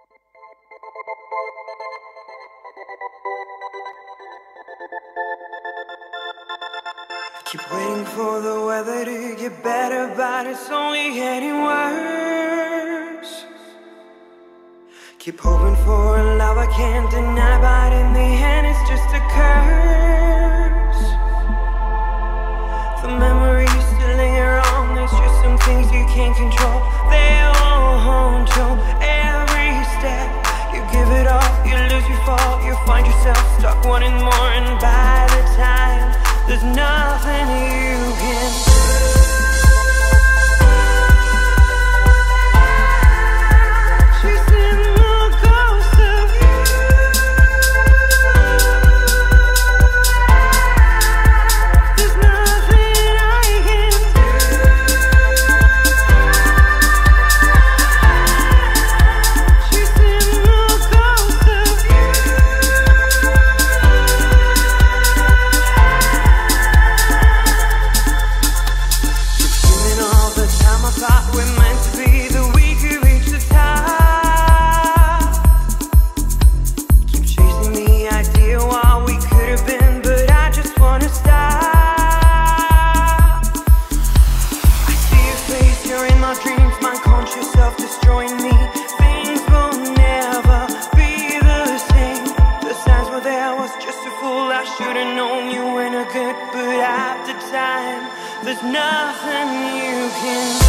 Keep waiting for the weather to get better, but it's only getting worse. Keep hoping for a love I can't deny, but in the end it's just a curse. The memories still linger on, there's just some things you can't control. They all haunt you every step. You give it all, you lose, you fall, you find yourself stuck wanting more, and by the time there's nothing you can do. Chasing the ghost of you. There's nothing I can do. Chasing the ghost of you. Thought we're meant to be, that we could reach the top. Keep chasing the idea what we could have been, but I just wanna stop. I see your face, you're in my dreams, my conscious self destroying me. Things will never be the same. The signs were there, I was just a fool. I should've known you were no good, but after time, there's nothing you can do.